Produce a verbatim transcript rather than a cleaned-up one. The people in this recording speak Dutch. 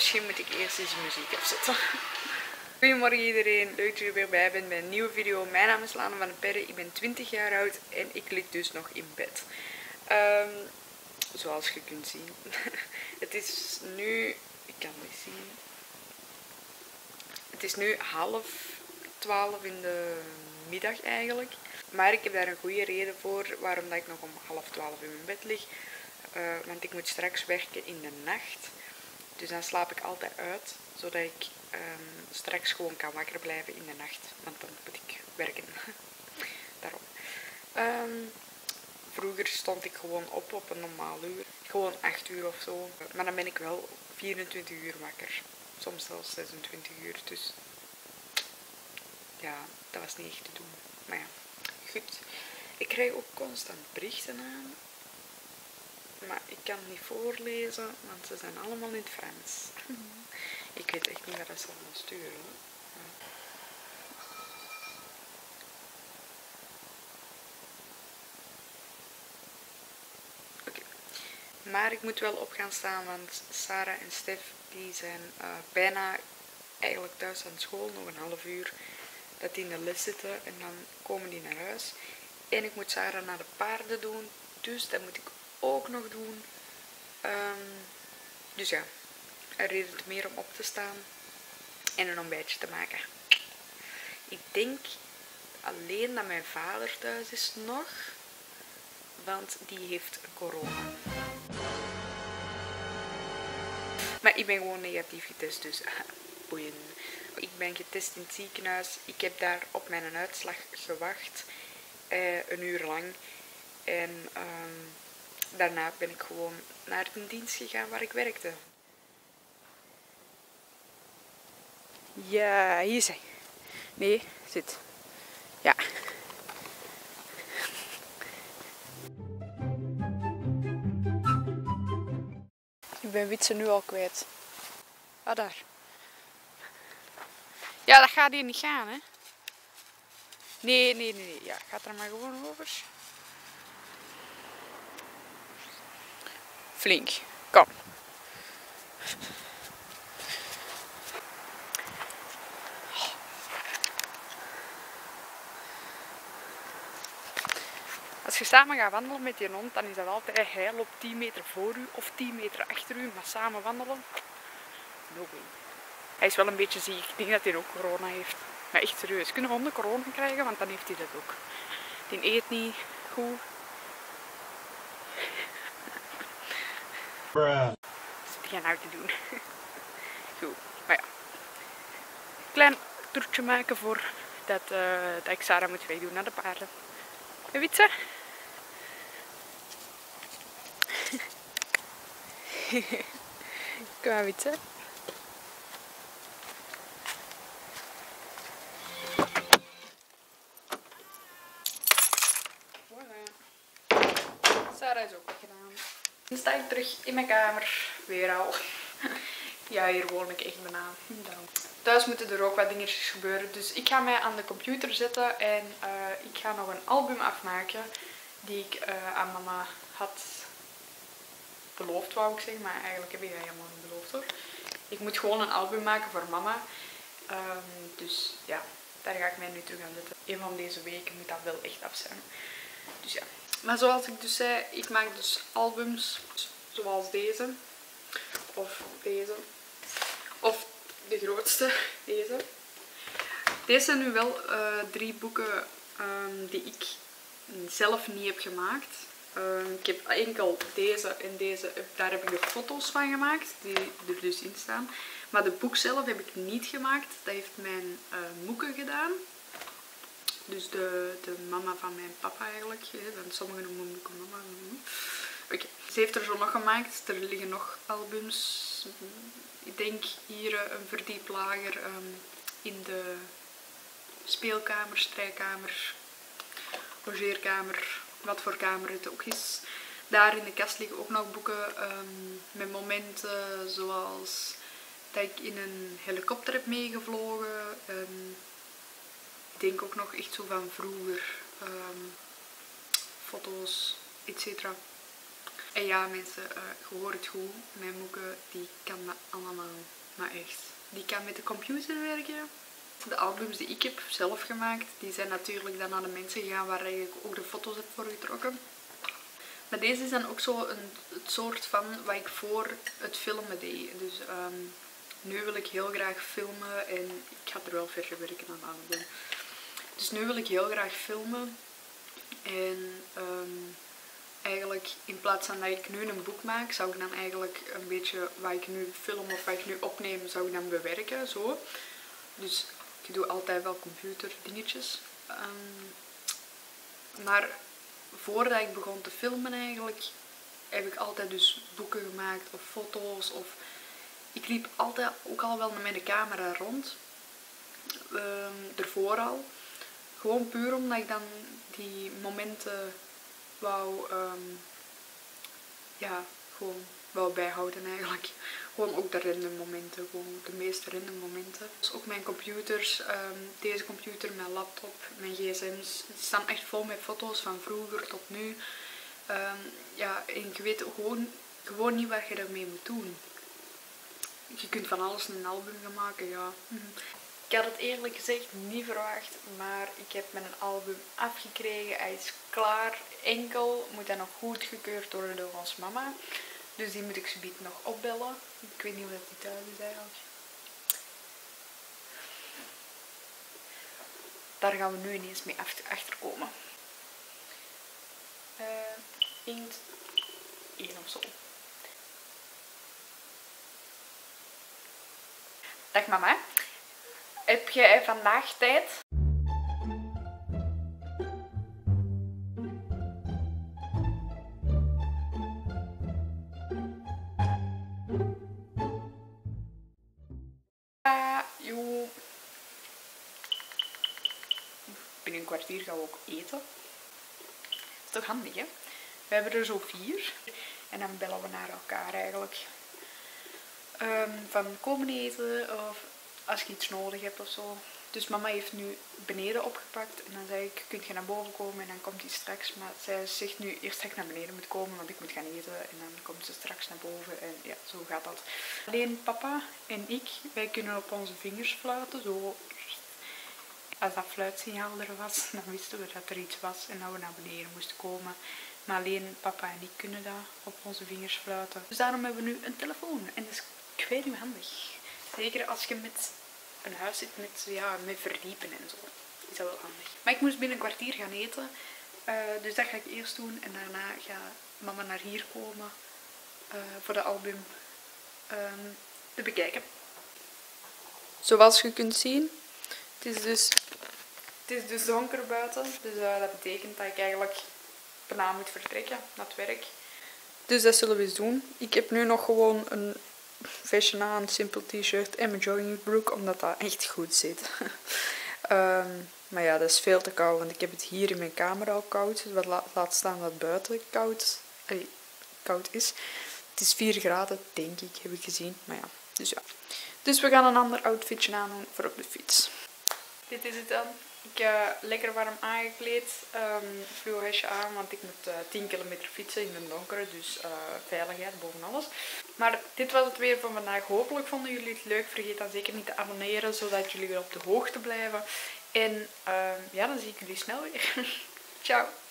misschien moet ik eerst eens muziek opzetten. Goedemorgen iedereen, leuk dat je er weer bij bent bij een nieuwe video. Mijn naam is Lana van den Perre, ik ben twintig jaar oud en ik lig dus nog in bed. Um, zoals je kunt zien. Het is nu, ik kan het zien. Het is nu half twaalf in de middag eigenlijk. Maar ik heb daar een goede reden voor waarom dat ik nog om half twaalf in mijn bed lig. Uh, want ik moet straks werken in de nacht. Dus dan slaap ik altijd uit, zodat ik um, straks gewoon kan wakker blijven in de nacht. Want dan moet ik werken. Daarom. Um, vroeger stond ik gewoon op op een normaal uur. Gewoon acht uur of zo. Maar dan ben ik wel vierentwintig uur wakker. Soms zelfs zesentwintig uur. Dus ja, dat was niet echt te doen. Maar ja, goed. Ik krijg ook constant berichten aan. Maar ik kan niet voorlezen, want ze zijn allemaal in het Frans. Ik weet echt niet wat ze allemaal sturen. Ja. Oké. Okay. Maar ik moet wel op gaan staan, want Sarah en Stef die zijn uh, bijna eigenlijk thuis aan school. Nog een half uur dat die in de les zitten en dan komen die naar huis. En ik moet Sarah naar de paarden doen, dus dat moet ik ook nog doen. Um, dus ja, een reden meer om op te staan en een ontbijtje te maken. Ik denk alleen dat mijn vader thuis is nog, want die heeft corona. Maar ik ben gewoon negatief getest, dus boeien. Ik ben getest in het ziekenhuis. Ik heb daar op mijn uitslag gewacht, eh, een uur lang. En um, daarna ben ik gewoon naar de dienst gegaan waar ik werkte. Ja, hier zijn. Nee, zit. Ja. Ik ben Witse nu al kwijt. Ah, daar. Ja, dat gaat hier niet gaan, hè. Nee, nee, nee, nee. Ja, gaat er maar gewoon over. Flink. Kom. Als je samen gaat wandelen met die hond, dan is dat altijd hij loopt tien meter voor u of tien meter achter u, maar samen wandelen, no way. Hij is wel een beetje ziek, ik denk dat hij ook corona heeft. Maar echt serieus, kunnen honden corona krijgen, want dan heeft hij dat ook. Die eet niet goed. Bruh. Wat zit jij nou te doen? Goed, maar ja. Klein toertje maken voor dat, uh, dat ik Sarah moet wegdoen naar de paarden. En Witse? Kom maar, Witse. Sarah is ook weggedaan. Dan sta ik terug in mijn kamer. Weer al. Ja, hier woon ik echt bijna. Thuis moeten er ook wat dingetjes gebeuren. Dus ik ga mij aan de computer zetten en uh, ik ga nog een album afmaken. Die ik uh, aan mama had beloofd, wou ik zeggen. Maar eigenlijk heb ik dat helemaal niet beloofd hoor. Ik moet gewoon een album maken voor mama. Um, dus ja, daar ga ik mij nu toe gaan zetten. Een van deze weken moet dat wel echt af zijn. Dus ja. Maar zoals ik dus zei, ik maak dus albums zoals deze. Of deze. Of de grootste, deze. Deze zijn nu wel uh, drie boeken um, die ik zelf niet heb gemaakt. Um, ik heb enkel deze en deze, daar heb ik de foto's van gemaakt, die er dus in staan. Maar de boek zelf heb ik niet gemaakt, dat heeft mijn uh, moeke gedaan. Dus de, de mama van mijn papa eigenlijk. Want sommigen noemen boeken mama. Oké, okay. Ze heeft er zo nog gemaakt. Er liggen nog albums. Ik denk hier een verdieplager um, in de speelkamer, strijkamer, logeerkamer, wat voor kamer het ook is. Daar in de kast liggen ook nog boeken um, met momenten zoals dat ik in een helikopter heb meegevlogen. Um, ik denk ook nog echt zo van vroeger. Um, foto's, et cetera. En ja mensen, uh, je hoort het goed. Mijn moeke die kan dat allemaal. Maar echt. Die kan met de computer werken. De albums die ik heb zelf gemaakt, die zijn natuurlijk dan naar de mensen gegaan waar ik ook de foto's heb voor getrokken. Maar deze is dan ook zo een het soort van wat ik voor het filmen deed. Dus um, nu wil ik heel graag filmen en ik ga er wel verder werken aan album. Dus nu wil ik heel graag filmen en um, eigenlijk in plaats van dat ik nu een boek maak, zou ik dan eigenlijk een beetje wat ik nu film of wat ik nu opneem, zou ik dan bewerken, zo. Dus ik doe altijd wel computerdingetjes. Um, maar voordat ik begon te filmen eigenlijk, heb ik altijd dus boeken gemaakt of foto's. Of ik liep altijd ook al wel met de camera rond. Um, ervoor al. Gewoon puur omdat ik dan die momenten wou, um, ja, gewoon wou bijhouden eigenlijk. Gewoon ook de random momenten, gewoon de meest random momenten. Dus ook mijn computers, um, deze computer, mijn laptop, mijn gsm's, die staan echt vol met foto's van vroeger tot nu. Um, ja, en je weet gewoon, gewoon niet wat je ermee moet doen. Je kunt van alles in een album gaan maken, ja. Ik had het eerlijk gezegd niet verwacht, maar ik heb mijn album afgekregen. Hij is klaar. Enkel moet hij nog goedgekeurd worden door ons mama. Dus die moet ik zometeen nog opbellen. Ik weet niet hoe dat die thuis is eigenlijk. Daar gaan we nu ineens mee achterkomen. Uh, inkt één of zo. Dag mama. Heb jij vandaag tijd? Uh, joh. Binnen een kwartier gaan we ook eten. Dat is toch handig, hè? We hebben er zo vier. En dan bellen we naar elkaar eigenlijk. Um, van komen eten of als je iets nodig hebt of zo. Dus mama heeft nu beneden opgepakt en dan zei ik, kun je naar boven komen en dan komt hij straks. Maar zij zegt nu eerst dat ik naar beneden moet komen, want ik moet gaan eten en dan komt ze straks naar boven en ja, zo gaat dat. Alleen papa en ik, wij kunnen op onze vingers fluiten, zo. Als dat fluitsignaal er was, dan wisten we dat er iets was en dat we naar beneden moesten komen. Maar alleen papa en ik kunnen dat op onze vingers fluiten. Dus daarom hebben we nu een telefoon en dat is, ik weet niet, handig. Zeker als je met een huis zit met, ja, met verdiepen en zo. Is dat wel handig. Maar ik moest binnen een kwartier gaan eten. Uh, dus dat ga ik eerst doen. En daarna gaat mama naar hier komen. Uh, voor de album um, te bekijken. Zoals je kunt zien. Het is dus, het is dus donker buiten. Dus uh, dat betekent dat ik eigenlijk bijna moet vertrekken naar het werk. Dus dat zullen we eens doen. Ik heb nu nog gewoon een fashion aan, een simpel t-shirt en mijn joggingbroek, omdat dat echt goed zit. um, maar ja, dat is veel te koud, want ik heb het hier in mijn kamer al koud. Wat la laat staan dat buiten koud, allee, koud is. Het is vier graden, denk ik, heb ik gezien. Maar ja, dus ja. Dus we gaan een ander outfitje aandoen voor op de fiets. Dit is het dan. Ik heb uh, lekker warm aangekleed, um, fluorhesje aan, want ik moet uh, tien kilometer fietsen in de donkere, dus uh, veiligheid boven alles. Maar dit was het weer van vandaag. Hopelijk vonden jullie het leuk. Vergeet dan zeker niet te abonneren, zodat jullie weer op de hoogte blijven. En uh, ja, dan zie ik jullie snel weer. Ciao!